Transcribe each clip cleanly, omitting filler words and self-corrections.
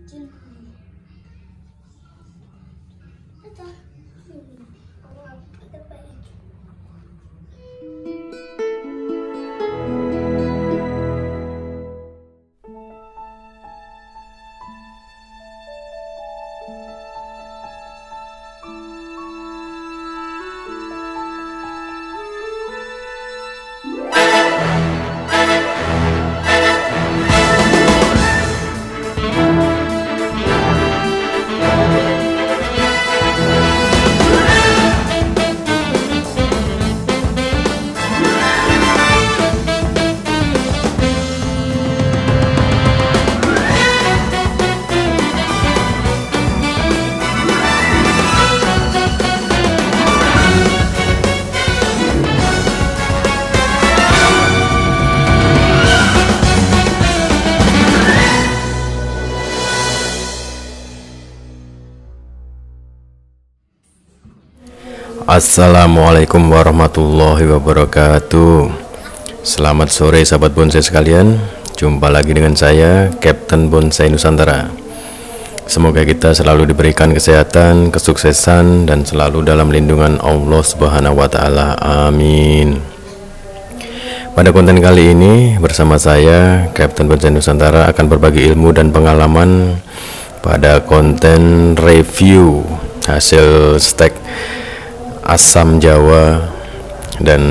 Assalamualaikum warahmatullahi wabarakatuh. Selamat sore sahabat bonsai sekalian. Jumpa lagi dengan saya, Kapten Bonsai Nusantara. Semoga kita selalu diberikan kesehatan, kesuksesan, dan selalu dalam lindungan Allah Subhanahu wa Ta'ala. Amin. Pada konten kali ini bersama saya, Kapten Bonsai Nusantara, akan berbagi ilmu dan pengalaman pada konten review hasil stek asam Jawa dan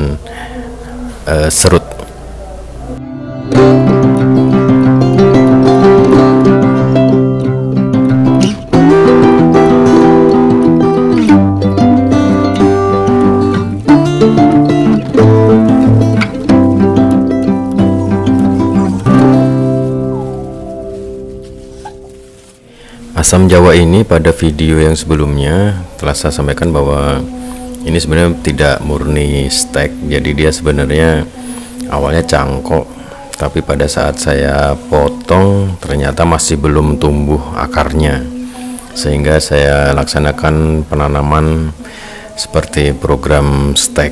serut. Asam Jawa ini pada video yang sebelumnya telah saya sampaikan bahwa ini sebenarnya tidak murni stek, jadi dia sebenarnya awalnya cangkok, tapi pada saat saya potong ternyata masih belum tumbuh akarnya, sehingga saya laksanakan penanaman seperti program stek.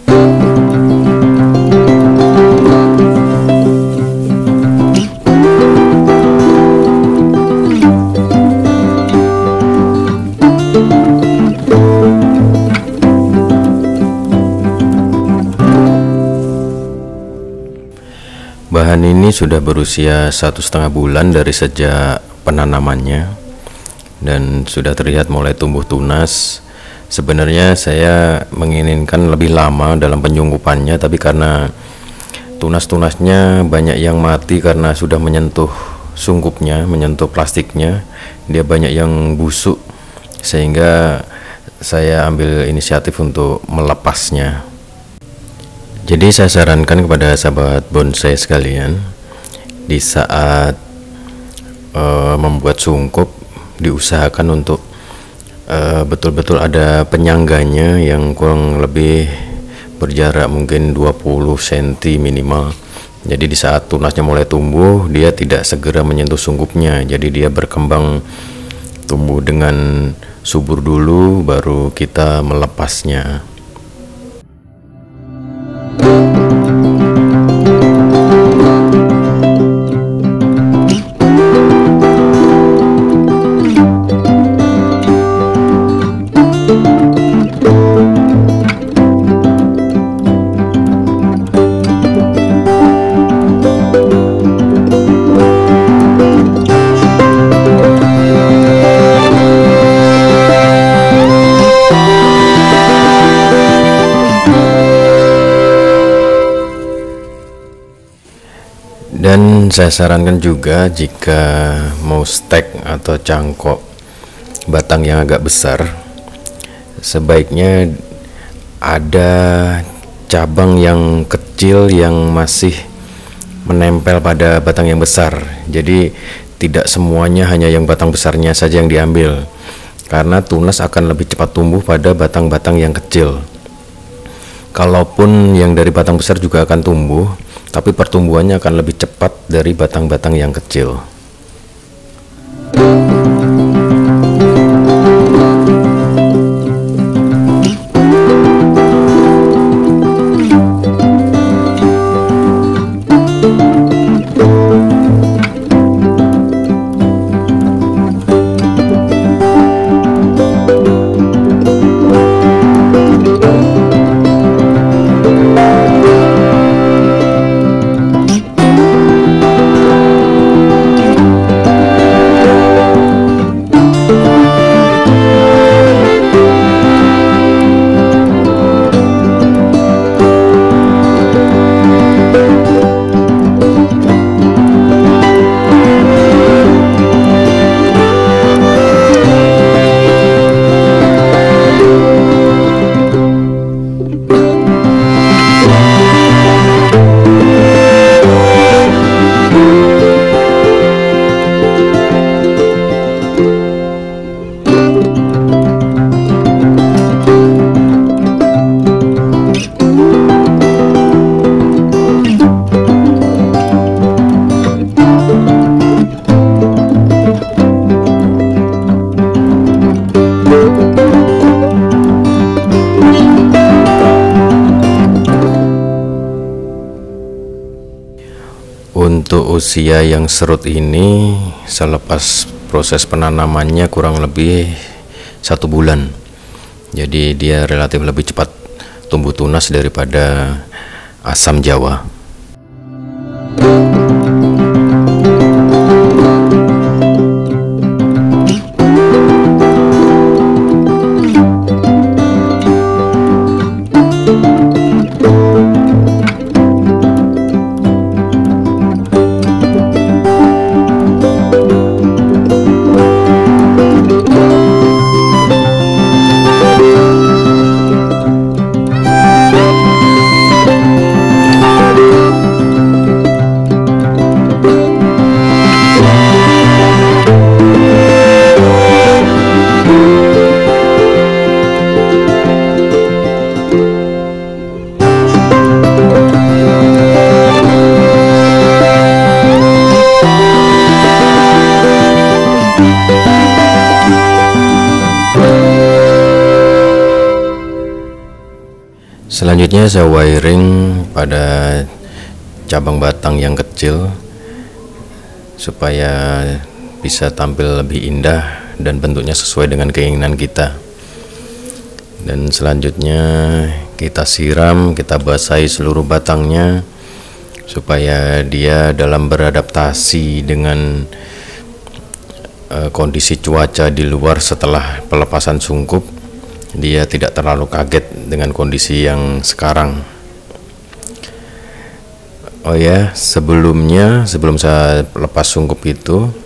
Bahan ini sudah berusia 1,5 bulan dari sejak penanamannya dan sudah terlihat mulai tumbuh tunas. Sebenarnya saya menginginkan lebih lama dalam penyungkupannya, tapi karena tunas-tunasnya banyak yang mati karena sudah menyentuh sungkupnya, menyentuh plastiknya, dia banyak yang busuk, sehingga saya ambil inisiatif untuk melepasnya. Jadi saya sarankan kepada sahabat bonsai sekalian, di saat membuat sungkup diusahakan untuk betul-betul ada penyangganya yang kurang lebih berjarak mungkin 20 cm minimal. Jadi di saat tunasnya mulai tumbuh, dia tidak segera menyentuh sungkupnya, jadi dia berkembang tumbuh dengan subur dulu, baru kita melepasnya. Dan saya sarankan juga jika mau stek atau cangkok batang yang agak besar, sebaiknya ada cabang yang kecil yang masih menempel pada batang yang besar. Jadi tidak semuanya hanya yang batang besarnya saja yang diambil, karena tunas akan lebih cepat tumbuh pada batang-batang yang kecil. Kalaupun yang dari batang besar juga akan tumbuh, tapi pertumbuhannya akan lebih cepat dari batang-batang yang kecil. usia yang serut ini selepas proses penanamannya kurang lebih 1 bulan. Jadi dia relatif lebih cepat tumbuh tunas daripada asam Jawa. Selanjutnya saya wiring pada cabang batang yang kecil supaya bisa tampil lebih indah dan bentuknya sesuai dengan keinginan kita. Dan selanjutnya kita siram, kita basahi seluruh batangnya supaya dia dalam beradaptasi dengan kondisi cuaca di luar setelah pelepasan sungkup, dia tidak terlalu kaget dengan kondisi yang sekarang. Oh ya, sebelum saya lepas sungkup itu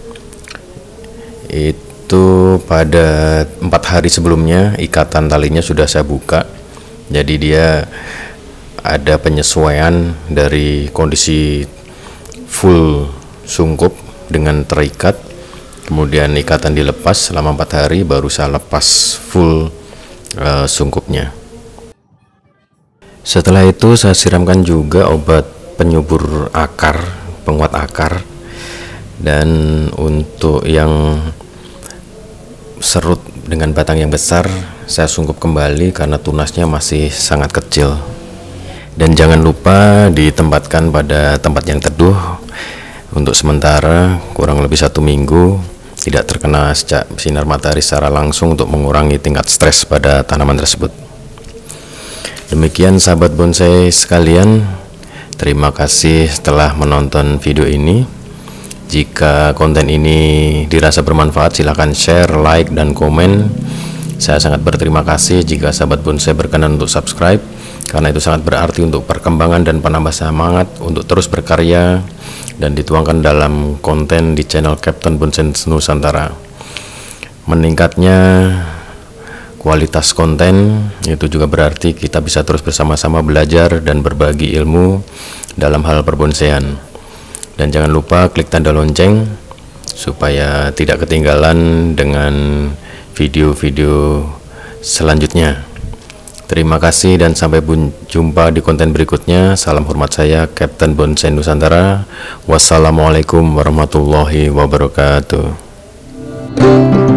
pada 4 hari sebelumnya ikatan talinya sudah saya buka. Jadi dia ada penyesuaian dari kondisi full sungkup dengan terikat, kemudian ikatan dilepas selama 4 hari, baru saya lepas full sungkupnya. Setelah itu saya siramkan juga obat penyubur akar, penguat akar. Dan untuk yang serut dengan batang yang besar, saya sungkup kembali karena tunasnya masih sangat kecil. Dan jangan lupa ditempatkan pada tempat yang teduh untuk sementara kurang lebih 1 minggu, tidak terkena sinar matahari secara langsung untuk mengurangi tingkat stres pada tanaman tersebut. Demikian sahabat bonsai sekalian, terima kasih telah menonton video ini. Jika konten ini dirasa bermanfaat, silahkan share, like, dan komen. Saya sangat berterima kasih jika sahabat bonsai berkenan untuk subscribe, karena itu sangat berarti untuk perkembangan dan penambah semangat untuk terus berkarya dan dituangkan dalam konten di channel Captain Bonsai Nusantara. Meningkatnya kualitas konten itu juga berarti kita bisa terus bersama-sama belajar dan berbagi ilmu dalam hal perbonsaian. Dan jangan lupa klik tanda lonceng supaya tidak ketinggalan dengan video-video selanjutnya. Terima kasih dan sampai jumpa di konten berikutnya. Salam hormat, saya Captain Bonsai Nusantara. Wassalamualaikum warahmatullahi wabarakatuh.